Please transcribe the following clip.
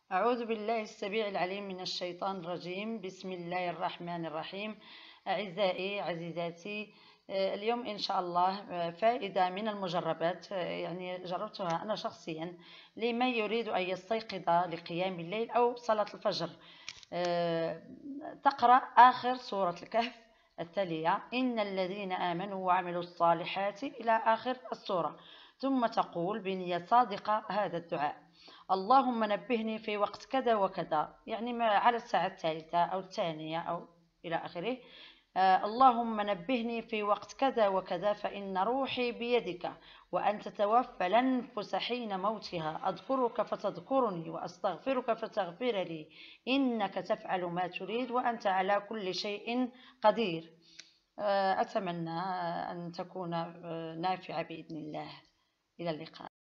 أعوذ بالله السميع العليم من الشيطان الرجيم. بسم الله الرحمن الرحيم. أعزائي عزيزاتي، اليوم إن شاء الله فائدة من المجربات، يعني جربتها أنا شخصيا لمن يريد أن يستيقظ لقيام الليل أو صلاة الفجر. تقرأ آخر سورة الكهف التالية: إن الذين آمنوا وعملوا الصالحات إلى آخر السورة، ثم تقول بنية صادقة هذا الدعاء: اللهم نبهني في وقت كذا وكذا، يعني على الساعة الثالثة أو الثانية أو إلى آخره. اللهم نبهني في وقت كذا وكذا فإن روحي بيدك وأنت توفى الأنفس حين موتها، أذكرك فتذكرني وأستغفرك فتغفر لي، إنك تفعل ما تريد وأنت على كل شيء قدير. أتمنى أن تكون نافعة بإذن الله. إلى اللقاء.